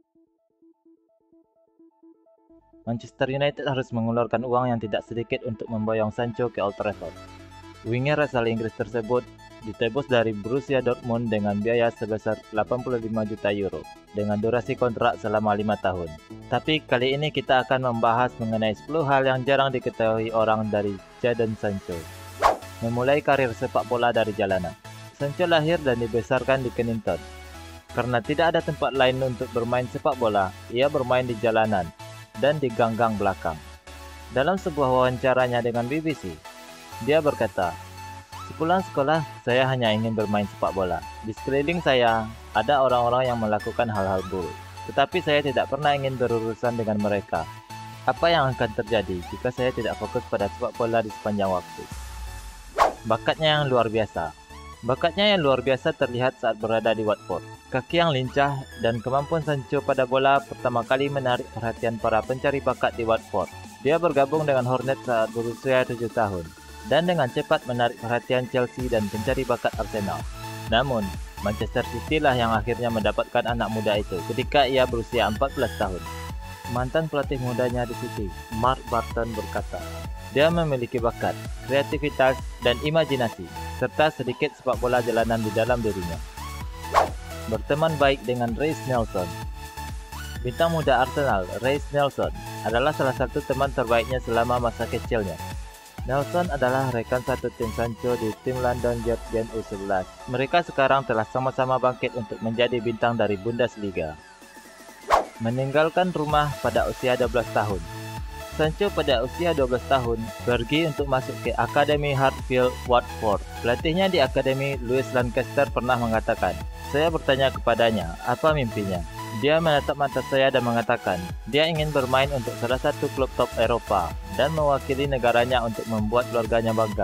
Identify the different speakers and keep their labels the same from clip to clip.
Speaker 1: Manchester United harus mengeluarkan uang yang tidak sedikit untuk memboyong Sancho ke Old Trafford. Winger asal Inggris tersebut ditebus dari Borussia Dortmund dengan biaya sebesar 85 juta euro dengan durasi kontrak selama 5 tahun. Tapi kali ini kita akan membahas mengenai 10 hal yang jarang diketahui orang dari Jadon Sancho. Memulai karir sepak bola dari jalanan. Sancho lahir dan dibesarkan di Kennington. Karena tidak ada tempat lain untuk bermain sepak bola, ia bermain di jalanan dan di gang-gang belakang. Dalam sebuah wawancaranya dengan BBC, dia berkata, "Sepulang sekolah, saya hanya ingin bermain sepak bola. Di sekeliling saya, ada orang-orang yang melakukan hal-hal buruk. Tetapi saya tidak pernah ingin berurusan dengan mereka. Apa yang akan terjadi jika saya tidak fokus pada sepak bola di sepanjang waktu?" Bakatnya yang luar biasa. Bakatnya yang luar biasa terlihat saat berada di Watford. Kaki yang lincah dan kemampuan Sancho pada bola pertama kali menarik perhatian para pencari bakat di Watford. Dia bergabung dengan Hornets saat berusia 7 tahun. Dan dengan cepat menarik perhatian Chelsea dan pencari bakat Arsenal. Namun, Manchester City lah yang akhirnya mendapatkan anak muda itu ketika ia berusia 14 tahun. Mantan pelatih mudanya di City, Mark Barton berkata, dia memiliki bakat, kreativitas, dan imajinasi, serta sedikit sepak bola jalanan di dalam dirinya. Berteman baik dengan Reiss Nelson. Bintang muda Arsenal, Reiss Nelson, adalah salah satu teman terbaiknya selama masa kecilnya. Nelson adalah rekan satu tim Sancho di tim London Guardians U11. Mereka sekarang telah sama-sama bangkit untuk menjadi bintang dari Bundesliga. Meninggalkan rumah pada usia 12 tahun. Sancho pada usia 12 tahun pergi untuk masuk ke Akademi Hartfield, Watford. Pelatihnya di Akademi, Louis Lancaster, pernah mengatakan, "Saya bertanya kepadanya, apa mimpinya? Dia menatap mata saya dan mengatakan, dia ingin bermain untuk salah satu klub top Eropa dan mewakili negaranya untuk membuat keluarganya bangga."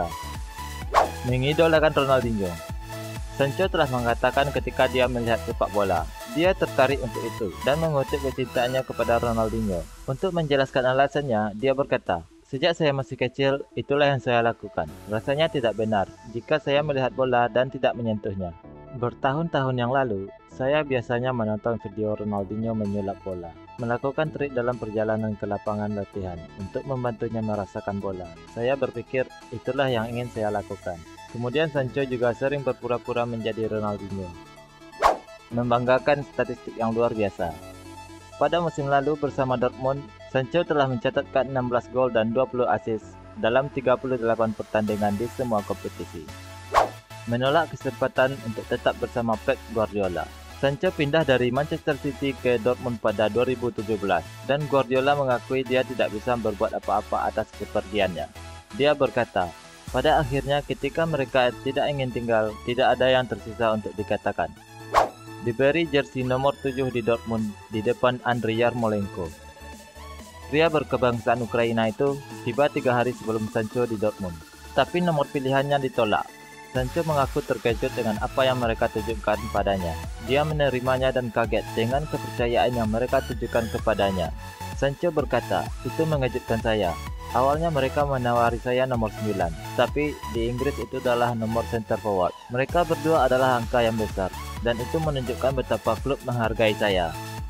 Speaker 1: Mengidolakan Ronaldinho. Sancho telah mengatakan ketika dia melihat sepak bola, dia tertarik untuk itu dan mengutip kecintaannya kepada Ronaldinho. Untuk menjelaskan alasannya, dia berkata, "Sejak saya masih kecil, itulah yang saya lakukan. Rasanya tidak benar jika saya melihat bola dan tidak menyentuhnya." Bertahun-tahun yang lalu, saya biasanya menonton video Ronaldinho menyulap bola, melakukan trik dalam perjalanan ke lapangan latihan untuk membantunya merasakan bola. Saya berpikir itulah yang ingin saya lakukan. Kemudian Sancho juga sering berpura-pura menjadi Ronaldinho. Membanggakan statistik yang luar biasa. Pada musim lalu bersama Dortmund, Sancho telah mencatatkan 16 gol dan 20 assist dalam 38 pertandingan di semua kompetisi. Menolak kesempatan untuk tetap bersama Pep Guardiola. Sancho pindah dari Manchester City ke Dortmund pada 2017 dan Guardiola mengakui dia tidak bisa berbuat apa-apa atas kepergiannya. Dia berkata, "Pada akhirnya ketika mereka tidak ingin tinggal, tidak ada yang tersisa untuk dikatakan." Diberi jersey nomor 7 di Dortmund di depan Andriy Yarmolenko. Pria berkebangsaan Ukraina itu tiba 3 hari sebelum Sancho di Dortmund, tapi nomor pilihannya ditolak. Sancho mengaku terkejut dengan apa yang mereka tunjukkan padanya. Dia menerimanya dan kaget dengan kepercayaan yang mereka tunjukkan kepadanya. Sancho berkata, "Itu mengejutkan saya. Awalnya mereka menawari saya nomor 9, tapi di Inggris itu adalah nomor center forward. Mereka berdua adalah angka yang besar, dan itu menunjukkan betapa klub menghargai saya."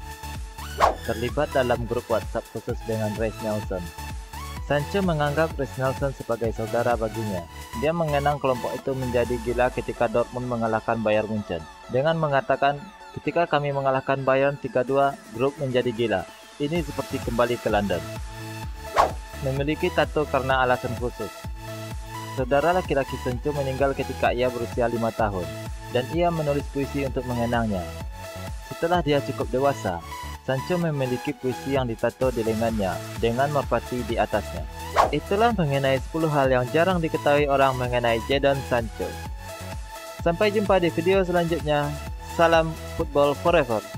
Speaker 1: Terlibat dalam grup WhatsApp khusus dengan Reiss Nelson. Sancho menganggap Reiss Nelson sebagai saudara baginya. Dia mengenang kelompok itu menjadi gila ketika Dortmund mengalahkan Bayern Munchen. Dengan mengatakan, "Ketika kami mengalahkan Bayern 3-2, grup menjadi gila. Ini seperti kembali ke London." Memiliki tato karena alasan khusus. Saudara laki-laki Sancho meninggal ketika ia berusia 5 tahun, dan ia menulis puisi untuk mengenangnya. Setelah dia cukup dewasa, Sancho memiliki puisi yang ditato di lengannya dengan merpati di atasnya. Itulah mengenai 10 hal yang jarang diketahui orang mengenai Jadon Sancho. Sampai jumpa di video selanjutnya. Salam Football Forever.